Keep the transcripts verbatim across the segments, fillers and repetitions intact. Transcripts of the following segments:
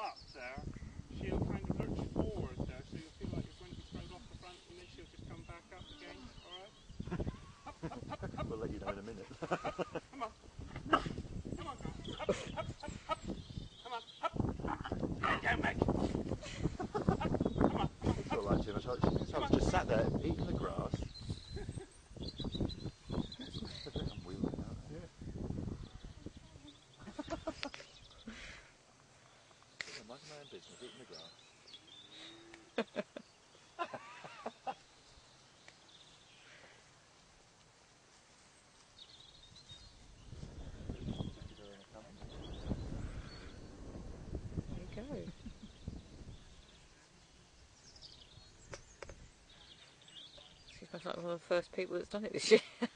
up there, she'll kind of lurch forward there, so you'll feel like you're going to be thrown off the front, and then she'll just come back up again. All right? Up, up, up, up. We'll let you know in a minute. Come on. Come on, girl. Up, up, up, up. Come on, up. Go back. Up, come on. It's all right, Jim. I was I was just sat there eating the grass. I'm wheeling out there. I'm minding my own business, eating the grass. There you go. She's like one of the first people that's done it this year.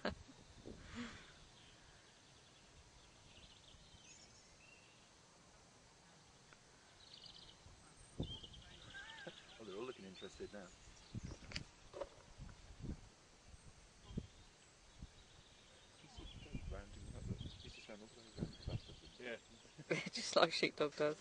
Oh, they're all looking interested now. Yeah. Just like sheepdog does.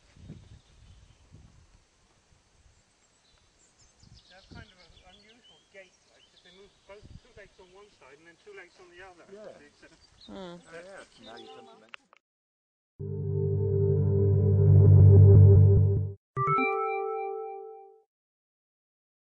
They have kind of an unusual gait, like if they move both two legs on one side and then two legs on the other. Yeah. So, Mm. Oh, yeah. Now you come to mention.